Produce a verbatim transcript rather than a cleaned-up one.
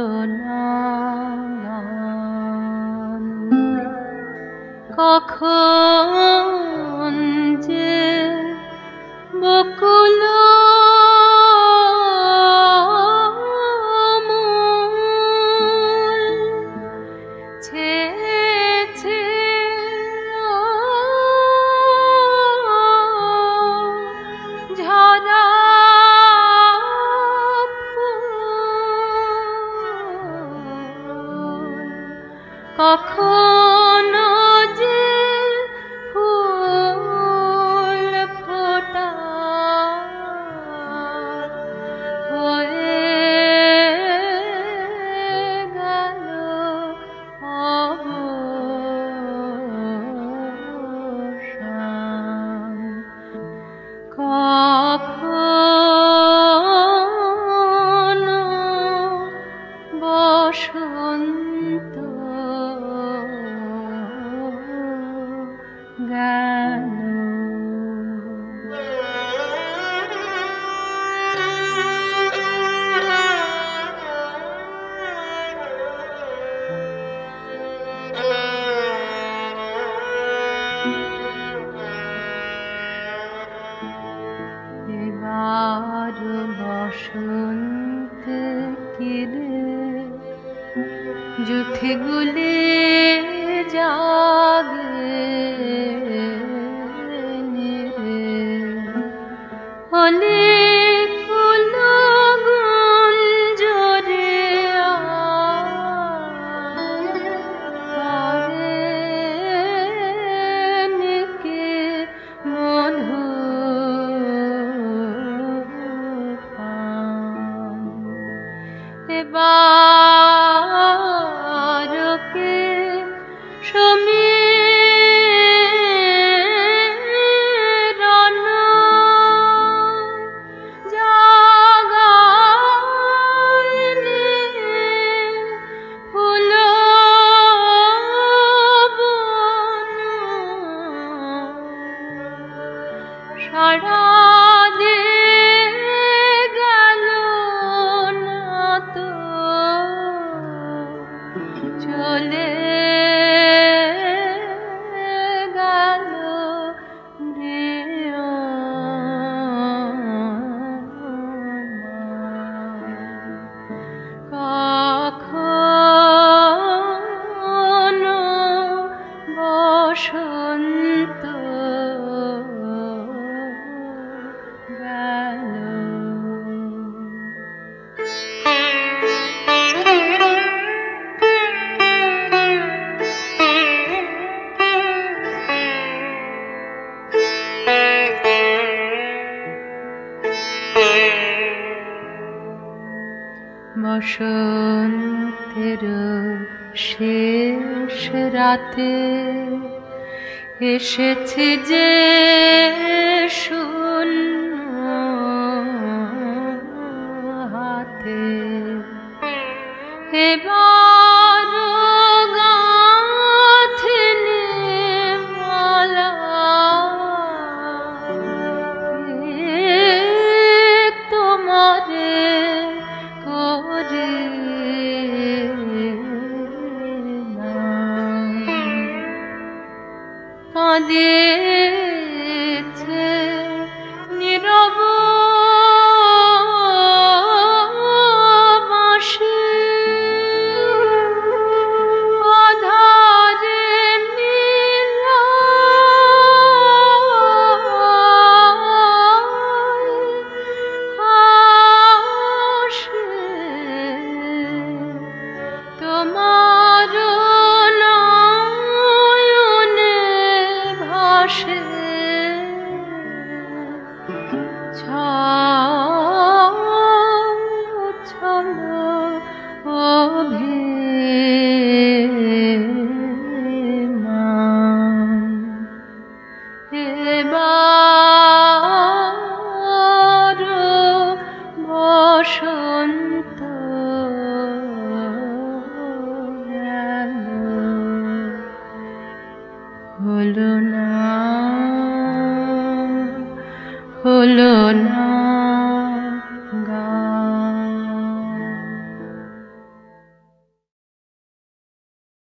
না গান। কখন যে বকুল ছেছে ঝরা কখন যে ফুল ফোটা হয়ে গেল অবসান। কখন বসন্ত গেল। এবার বসন্ত কিরে জুথে গুলে জাগে হলে এবারকে সমীরণ জাগাইলে ফুলবন সারা চলে গেল কখন বসন্ত গেল। বসন্তের শেষ রাতে এসেছে যে শূন্য হাতে। এবার গাঁথিনি মালা তোমারে কাঁদেছে নীরব বাঁশি আধারে হাসে তোমার ছলো অভিমান। এবার বসন্ত গেল হলো না হলো না।